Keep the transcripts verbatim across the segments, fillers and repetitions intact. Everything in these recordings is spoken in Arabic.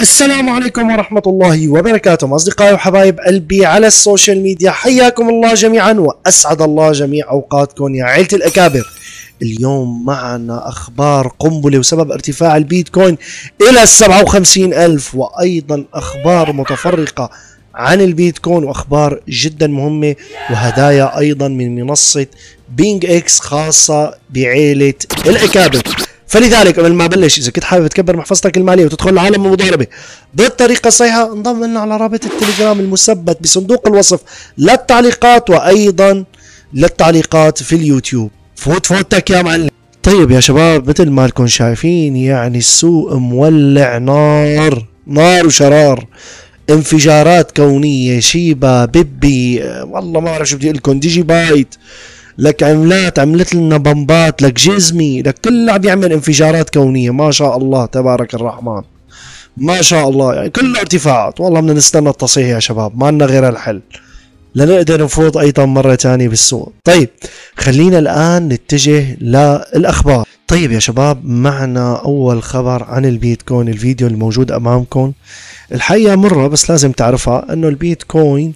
السلام عليكم ورحمة الله وبركاته أصدقائي وحبايب قلبي على السوشيال ميديا، حياكم الله جميعا وأسعد الله جميع أوقاتكم يا عيلة الأكابر. اليوم معنا أخبار قنبلة وسبب ارتفاع البيتكوين إلى سبعة وخمسين ألف، وأيضا أخبار متفرقة عن البيتكوين وأخبار جدا مهمة وهدايا أيضا من منصة بينج إكس خاصة بعيلة الأكابر. فلذلك قبل ما ابلش، اذا كنت حابب تكبر محفظتك الماليه وتدخل لعالم المضاربه بالطريقه الصحيحه، انضم لنا على رابط التليجرام المثبت بصندوق الوصف للتعليقات وايضا للتعليقات في اليوتيوب. فوت فوتك يا معلم. طيب يا شباب، مثل ما لكم شايفين يعني السوق مولع نار نار وشرار، انفجارات كونيه، شيبا، بيبي، والله ما بعرف شو بدي اقول لكم، ديجي بايت، لك عملات عملت لنا بمبات، لك جزمي، لك كل عم يعمل انفجارات كونية. ما شاء الله تبارك الرحمن، ما شاء الله، يعني كله ارتفاعات. والله بدنا نستنى التصحيح يا شباب، ما لنا غير الحل لنقدر نفوض ايضا مرة ثانية بالسوق. طيب خلينا الان نتجه للاخبار. طيب يا شباب، معنا اول خبر عن البيتكوين. الفيديو الموجود امامكم الحقيقة مرة بس لازم تعرفها انه البيتكوين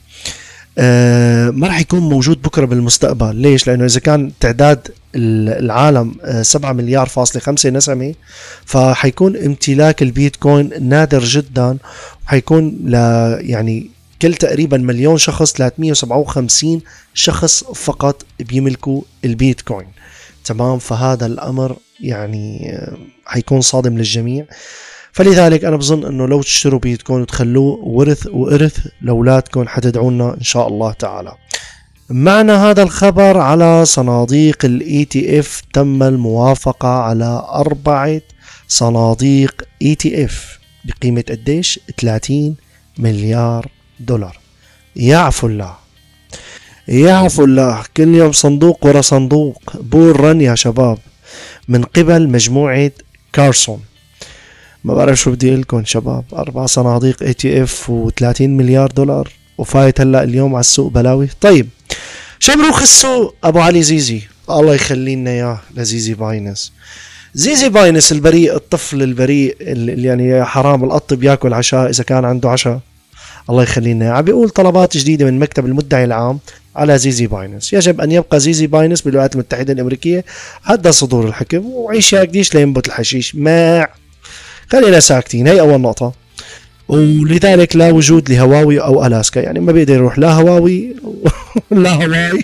آه ما راح يكون موجود بكره بالمستقبل. ليش؟ لانه اذا كان تعداد العالم آه سبعة مليار فاصلة خمسة نسمه، فحيكون امتلاك البيتكوين نادر جدا، وحيكون ل يعني كل تقريبا مليون شخص ثلاثمئة وسبعة وخمسين شخص فقط بيملكوا البيتكوين. تمام، فهذا الامر يعني آه حيكون صادم للجميع. فلذلك انا بظن انه لو تشتروا بيتكوين وتخلوه ورث وارث لاولادكم حتدعونا ان شاء الله تعالى. معنا هذا الخبر على صناديق الاي تي اف. تم الموافقة على اربعة صناديق اي تي اف بقيمة قديش؟ ثلاثين مليار دولار. يعفو الله يعفو الله، كل يوم صندوق ورا صندوق، بول رن يا شباب، من قبل مجموعة كارسون. ما بعرف شو بدي لكم شباب، اربع صناديق اي تي اف و30 مليار دولار وفايت هلا اليوم على السوق بلاوي. طيب شمروخ السوق ابو علي زيزي، الله يخلي لنا اياه لزيزي باينس. زيزي باينس البريء، الطفل البريء اللي يعني حرام القط بياكل عشاء اذا كان عنده عشاء، الله يخلي لنا اياه. عم بيقول طلبات جديده من مكتب المدعي العام على زيزي باينس. يجب ان يبقى زيزي باينس بالولايات المتحده الامريكيه حتى صدور الحكم، وعيش يا قديش لينبت الحشيش. ما خلينا ساكتين، هي اول نقطة. ولذلك لا وجود لهواوي او الاسكا، يعني ما بيقدر يروح لا هواوي لا هواي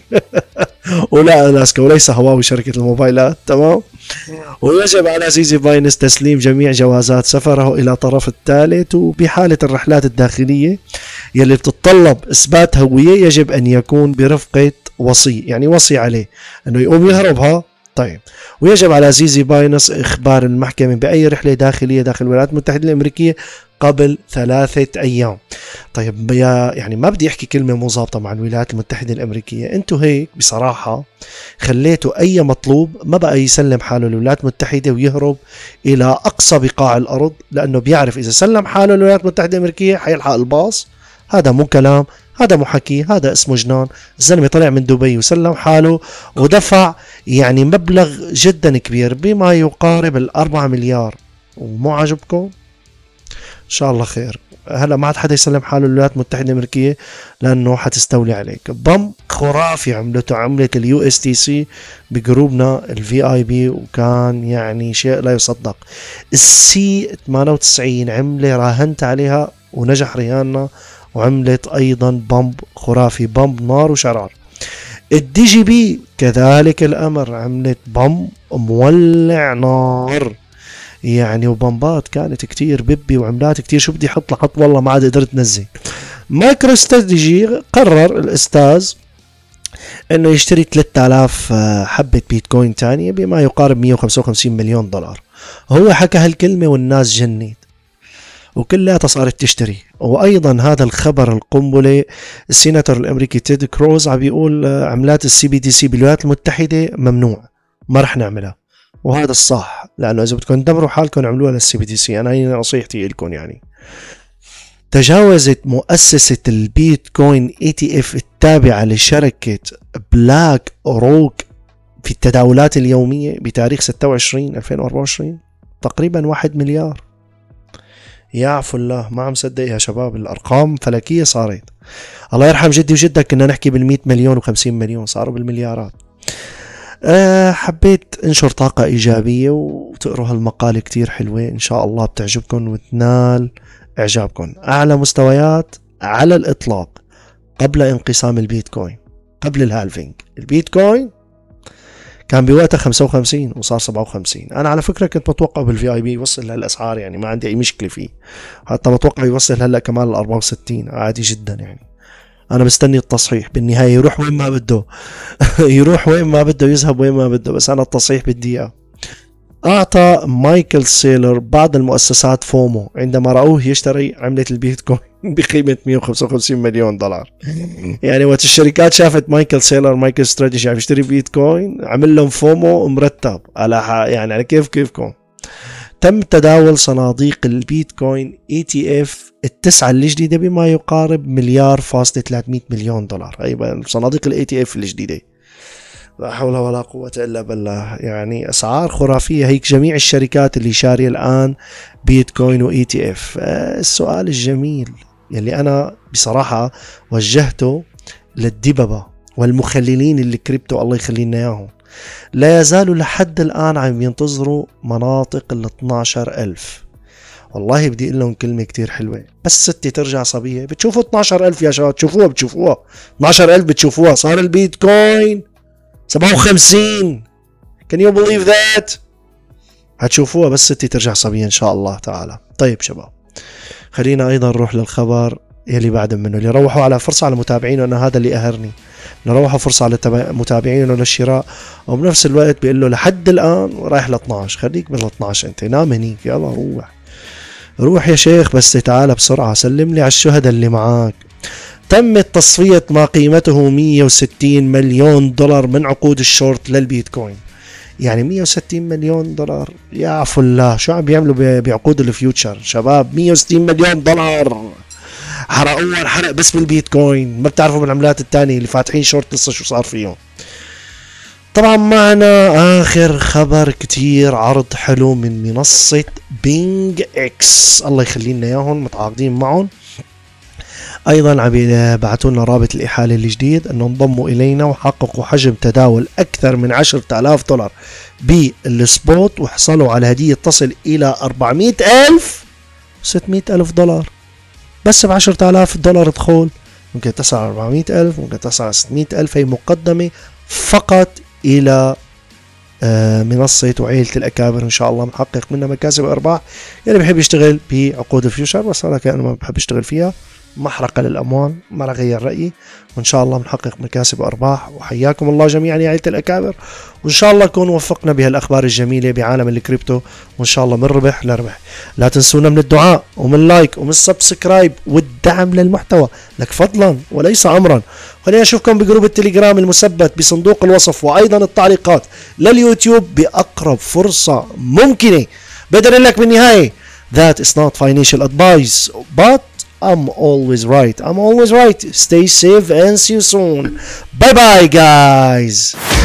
ولا الاسكا، وليس هواوي شركة الموبايلات. تمام. ويجب على زيزي باينس تسليم جميع جوازات سفره الى طرف الثالث، وبحالة الرحلات الداخلية يلي بتتطلب اثبات هوية يجب ان يكون برفقة وصي، يعني وصي عليه انه يقوم يهربها. طيب، ويجب على زيزي باينس إخبار المحكمة بأي رحلة داخلية داخل الولايات المتحدة الأمريكية قبل ثلاثة أيام. طيب يا يعني ما بدي أحكي كلمة مو ظابطة مع الولايات المتحدة الأمريكية. أنتوا هيك بصراحة خليتوا أي مطلوب ما بقى يسلم حاله للولايات المتحدة ويهرب إلى أقصى بقاع الأرض، لأنه بيعرف إذا سلم حاله للولايات المتحدة الأمريكية حيلحق الباص. هذا مو كلام، هذا مو حكي، هذا اسمه جنان. الزلمة طلع من دبي وسلم حاله ودفع يعني مبلغ جدا كبير بما يقارب الأربعة مليار، ومو عاجبكم؟ إن شاء الله خير. هلا ما عاد حدا يسلم حاله للولايات المتحدة الأمريكية لأنه حتستولي عليك. بم خرافي عملته عملة اليو اس تي سي بجروبنا الفي اي بي، وكان يعني شيء لا يصدق. السي ثمانية وتسعين عملة راهنت عليها ونجح رهاننا، وعملت ايضا بمب خرافي، بمب نار وشرار. الدي جي بي كذلك الامر، عملت بمب مولع نار يعني، وبمبات كانت كتير بيبي وعملات كتير. شو بدي احط لحط والله ما عاد قدرت نزل. مايكرو استراتيجي قرر الاستاذ انه يشتري ثلاثة آلاف حبة بيتكوين تانية بما يقارب مئة وخمسة وخمسين مليون دولار. هو حكى هالكلمة والناس جنيت وكلها صارت تشتري. وايضا هذا الخبر القنبله، السيناتور الامريكي تيد كروز عم بيقول عملات السي بي دي سي بالولايات المتحده ممنوع، ما رح نعملها. وهذا الصح، لانه اذا بدكم تدمروا حالكم اعملوها للسي بي دي سي. انا هي نصيحتي لكم. يعني تجاوزت مؤسسه البيتكوين اي تي اف التابعه لشركه بلاك روك في التداولات اليوميه بتاريخ ستة وعشرين ألفين وأربعة وعشرين تقريبا واحد مليار. يعفو الله، ما عم صدق يا شباب، الارقام فلكيه صارت. الله يرحم جدي وجدك كنا نحكي بالمئة مليون وخمسين مليون، صاروا بالمليارات. أه حبيت انشر طاقة ايجابية وتقروا هالمقالة كتير حلوة، ان شاء الله بتعجبكم وتنال اعجابكم. اعلى مستويات على الاطلاق قبل انقسام البيتكوين، قبل الهالفينج. البيتكوين كان بوقتها خمسة وخمسين وصار سبعة وخمسين. انا على فكرة كنت متوقع بالفي اي بي يوصل لهالاسعار، يعني ما عندي اي مشكلة فيه، حتى متوقع يوصل هلا كمان ل أربعة وستين عادي جدا. يعني انا مستني التصحيح بالنهاية، يروح وين ما بده يروح وين ما بده، يذهب وين ما بده، بس انا التصحيح بدي اياه. اعطى مايكل سيلر بعض المؤسسات فومو عندما رأوه يشتري عملة البيتكوين بقيمة مئة وخمسة وخمسين مليون دولار. يعني وقت الشركات شافت مايكل سيلر مايكل استراتيجي عم يشتري بيتكوين، عمل لهم فومو مرتب على يعني على كيف كيفكم. تم تداول صناديق البيتكوين اي تي اف التسعة الجديدة بما يقارب مليار فاصلة ثلاثمئة مليون دولار. ايضا صناديق الاي تي اف الجديدة، لا حول ولا قوة الا بالله، يعني اسعار خرافية هيك. جميع الشركات اللي شارية الان بيتكوين واي تي اف. السؤال الجميل يلي انا بصراحة وجهته للدببة والمخللين اللي كريبتو، الله يخلينا اياهم، لا يزالوا لحد الآن عم ينتظروا مناطق ال اثني عشر ألف. والله بدي اقول لهم كلمة كتير حلوة، بس ستي ترجع صبية. بتشوفوا اثني عشر ألف يا شباب، تشوفوها بتشوفوها اثني عشر ألف بتشوفوها. صار البيتكوين سبعة وخمسين. can you believe that؟ هتشوفوها بس ستي ترجع صبية ان شاء الله تعالى. طيب شباب، خلينا ايضا نروح للخبر يلي بعد منه، اللي روحوا على فرصة على متابعينه. انا هذا اللي قهرني، نروحوا فرصة على متابعينه للشراء، وبنفس الوقت بيقول له لحد الآن رايح ل اثني عشر. خليك بال اثني عشر، انت نام هنيك، يلا روح روح يا شيخ، بس تعال بسرعة سلم لي على الشهداء اللي معاك. تمت تصفية ما قيمته مئة وستين مليون دولار من عقود الشورت للبيتكوين. يعني مئة وستين مليون دولار، يعفو الله شو عم بيعملوا بعقود الفيوتشر شباب؟ مئة وستين مليون دولار حرقوها حرق بس بالبيتكوين، ما بتعرفوا بالعملات التانية اللي فاتحين شورت لسه شو صار فيهم. طبعا معنا اخر خبر كتير عرض حلو من منصة بينج اكس، الله يخلينا اياهم متعاقدين معهم. ايضا عم يبعثوا لنا رابط الاحالة الجديد انه انضموا الينا وحققوا حجم تداول اكثر من عشرة آلاف دولار بالسبوت، وحصلوا على هدية تصل الى أربعمئة ألف وستمئة ألف دولار بس ب عشرة آلاف دولار دخول. ممكن تصل على أربعمئة ألف، ممكن تصل على ستمئة ألف. هي مقدمة فقط إلى منصة وعيلة الأكابر، إن شاء الله محقق منها مكاسب وأرباح. يعني بحب يشتغل بعقود الفيوشر، بس أنا كأنه ما بحب يشتغل فيها، محرقة للأموال، ما رح أغير رأيي، وإن شاء الله بنحقق مكاسب وأرباح. وحياكم الله جميعا يا عائلة الأكابر، وإن شاء الله نكون وفقنا بهالأخبار الجميلة بعالم الكريبتو، وإن شاء الله من ربح لربح. لا تنسونا من الدعاء ومن اللايك ومن السبسكرايب والدعم للمحتوى، لك فضلا وليس أمرا. خلينا نشوفكم بجروب التليجرام المثبت بصندوق الوصف وأيضا التعليقات لليوتيوب بأقرب فرصة ممكنة. بدل لك بالنهاية that is not financial advice but I'm always right. I'm always right. Stay safe and see you soon. Bye bye guys.